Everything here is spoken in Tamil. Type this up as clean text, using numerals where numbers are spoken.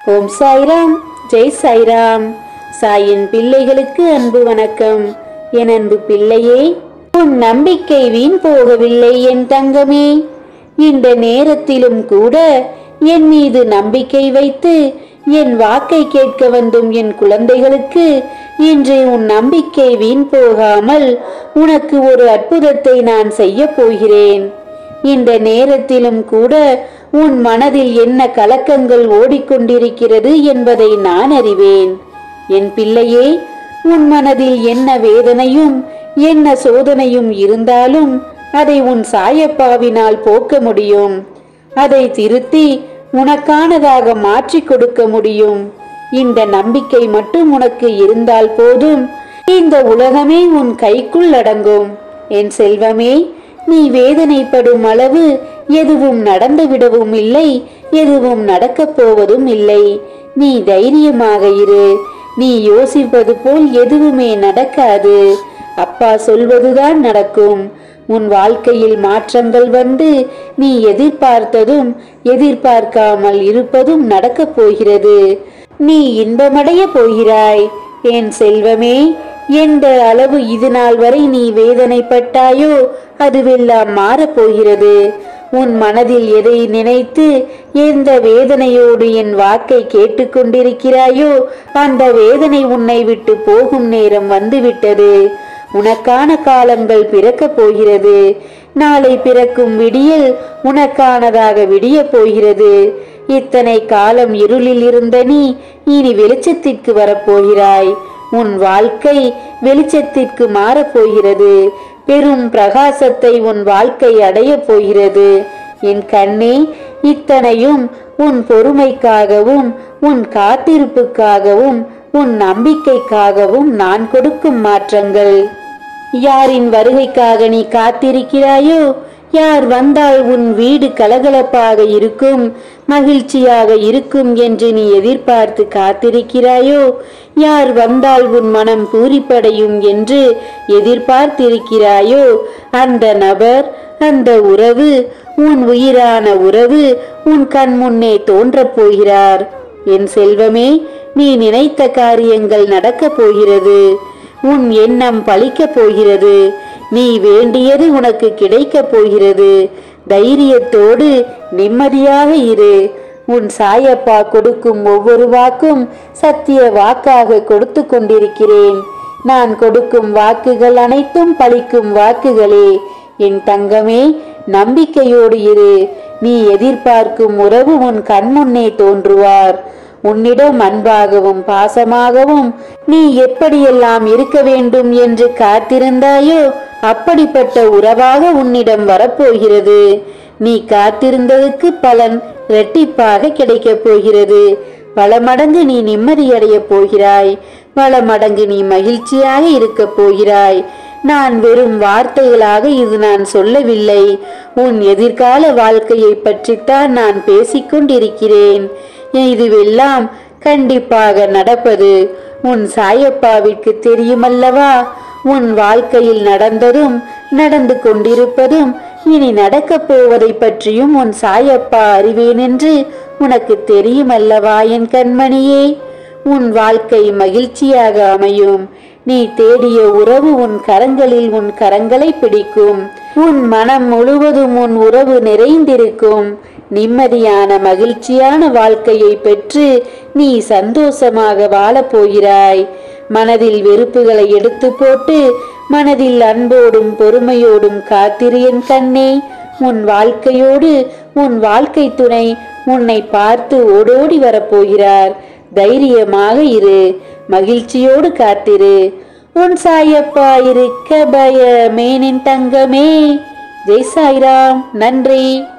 ஓம் சாய்ராம், ஜெய் சாய்ராம். சாயின் பிள்ளைகளுக்கு அன்பு வணக்கம். என் அன்பு பிள்ளையே, உன் நம்பிக்கை வீண் போகவில்லை என் தங்கமே. இந்த நேரத்திலும் கூட என் மீது நம்பிக்கை வைத்து என் வாக்கை கேட்க வேண்டும் என் குழந்தைகளுக்கு இன்று உன் நம்பிக்கை வீண் போகாமல் உனக்கு ஒரு அற்புதத்தை நான் செய்ய போகிறேன். இந்த நேரத்திலும் கூட உன் மனதில் என்ன கலக்கங்கள் ஓடிக்கொண்டிருக்கிறது என்பதை நான் அறிவேன். என் பிள்ளையே, உன் மனதில் என்ன வேதனையும் என்ன சோதனையும் இருந்தாலும் அதை உன் சாயப்பாவினால் போக்க முடியும். அதை திருத்தி உனக்கானதாக மாற்றி கொடுக்க முடியும். இந்த நம்பிக்கை மட்டும் உனக்கு இருந்தால் போதும், இந்த உலகமே உன் கைக்குள் அடங்கும். என் செல்வமே, நீ வேதனைப்படும் அளவு எதுவும் நடந்துவிடவும் இல்லை, எதுவும் நடக்கப் போவதும் இல்லை. நீ தைரியமாக இரு. நீ யோசிப்பது போல் எதுவுமே நடக்காது. அப்பா சொல்வதுதான் நடக்கும். உன் வாழ்க்கையில் மாற்றங்கள் வந்து நீ எதிர்பார்த்ததும் எதிர்பார்க்காமல் இருப்பதும் நடக்கப் போகிறது. நீ இன்பமடைய போகிறாய். என் செல்வமே, எந்த அளவு இது நாள் வரை நீ வேதனைப்பட்டாயோ அதுவெல்லாம் மாறப்போகிறது. உன் மனதில் எதை நினைத்து எந்த வேதனையோடு என் வாக்கை கேட்டுக்கொண்டிருக்கிறாயோ அந்த வேதனை உன்னை விட்டு போகும் நேரம் வந்துவிட்டது. உனக்கான காலங்கள் பிறக்கப் போகிறது. நாளை பிறக்கும் விடியல் உனக்கானதாக விடிய போகிறது. இத்தனை காலம் இருளில் இருந்த நீ இனி வெளிச்சத்திற்கு வரப்போகிறாய். உன் வாழ்க்கை வெளிச்சத்திற்கு மாறப்போகிறது. பெரும் பிரகாசத்தை உன் வாழ்க்கை அடைய போகிறது. என் கண்ணே, இத்தனையும் உன் பொறுமைக்காகவும் உன் காத்திருப்புக்காகவும் உன் நம்பிக்கைக்காகவும் நான் கொடுக்கும் மாற்றங்கள். யாரின் வருகைக்காக நீ காத்திருக்கிறாயோ, யார் வந்தால் உன் வீடு கலகலப்பாக இருக்கும், மகிழ்ச்சியாக இருக்கும் என்று நீ எதிர்பார்த்து காத்திருக்கிறாயோ, யார் வந்தால் உன் மனம் பூரிப்படையும் என்று எதிர்பார்த்திருக்கிறாயோ, அந்த நபர், அந்த உறவு, உன் உயிரான உறவு உன் கண் முன்னே தோன்றப் போகிறார். என் செல்வமே, நீ நினைத்த காரியங்கள் நடக்கப் போகிறது. உன் எண்ணம் பலிக்கப் போகிறது. நீ வேண்டியது உனக்கு கிடைக்கப் போகிறது. தைரியத்தோடு நிம்மதியாக இரு. உன் சாயப்பா கொடுக்கும் ஒவ்வொரு வாக்கும் சத்திய வாக்காக கொடுத்து கொண்டிருக்கிறேன். நான் கொடுக்கும் வாக்குகள் அனைத்தும் பலிக்கும் வாக்குகளே. என் தங்கமே, நம்பிக்கையோடு இரு. நீ எதிர்பார்க்கும் உறவு உன் கண்முன்னே தோன்றுவார். உன்னிடம் அன்பாகவும் பாசமாகவும் நீ எப்படியெல்லாம் இருக்க வேண்டும் என்று காத்திருந்தாயோ அப்படிப்பட்ட உறவாக உன்னிடம் வரப்போகிறது. நீ காத்திருந்ததுக்கு பலன் இரட்டிப்பாக கிடைக்கப் போகிறது. பல மடங்கு நீ நிம்மதியடைய போகிறாய். பல மடங்கு நீ மகிழ்ச்சியாக இருக்க போகிறாய். நான் வெறும் வார்த்தைகளாக இது நான் சொல்லவில்லை. உன் எதிர்கால வாழ்க்கையை பற்றித்தான் நான் பேசிக்கொண்டிருக்கிறேன். இதுவெல்லாம் கண்டிப்பாக நடப்பது உன் சாயப்பாவிற்கு தெரியுமல்லவா? உன் வாழ்க்கையில் நடந்ததும் நடந்து கொண்டிருப்பதும் இனி நடக்கப் போவதை பற்றியும் உன் சாயப்பா அறிவேன் என்று உனக்கு தெரியுமல்லவா என் கண்மணியே? உன் வாழ்க்கை மகிழ்ச்சியாக அமையும். நீ தேடிய உறவு உன் கரங்களில் உன் கரங்களை பிடிக்கும். உன் மனம் முழுவதும் உன் உறவு நிறைந்திருக்கும். நிம்மதியான மகிழ்ச்சியான வாழ்க்கையை பெற்று நீ சந்தோஷமாக வாழப் போகிறாய். மனதில் வெறுப்புகளை எடுத்து போட்டு மனதில் அன்போடும் பொறுமையோடும் காத்திரு என் கண்ணே. உன் வாழ்க்கையோடு உன் வாழ்க்கை துணை உன்னை பார்த்து ஓடோடி வரப்போகிறார். தைரியமாக இரு. மகிழ்ச்சியோடு காத்திரு. உன் சாயப்பா இருக்க பயமேனின் தங்கமே. ஜெய் சாய்ராம். நன்றி.